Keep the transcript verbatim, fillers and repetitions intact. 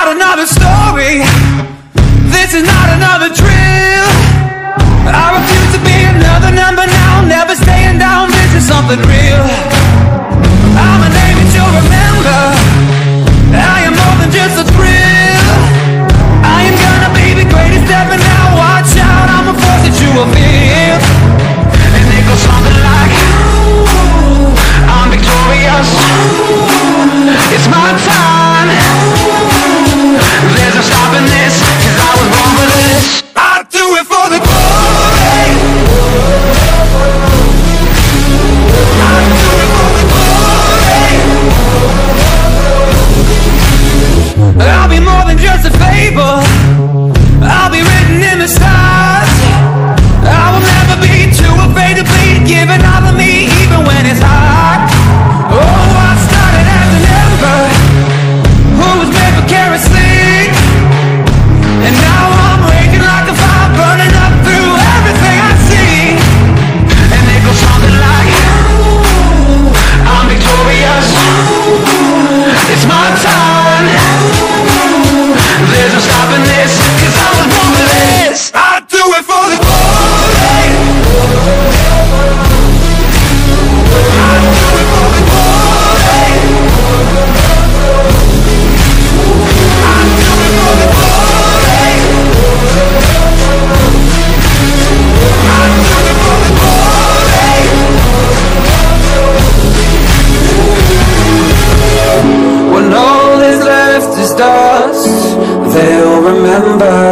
not another story. This is not another drill. I refuse to be another number now. Never staying down, this is something real. I'm a name that you'll remember. I am more than just a thrill. I am gonna be the greatest ever now. Watch out, I'm a force that you will feel. And it goes something like, I'm victorious. It's my time. There's no stopping this, cause I was born for this. I do it for the glory. I do it for the glory. I'll be more than just a fable. I'll be written in the stars. I will never be too afraid to bleed, giving all of me even when it's hard. Oh, I started as an ember who was made for kerosene, and now I'm raging like a fire, burning up through everything I see. And it goes something like, I'm victorious. It's my time. There's no stopping this, cause I was born for this. I do it for the glory. I do it for the glory. I do it for the glory. I do it for the glory. When all that's left is dust, they'll remember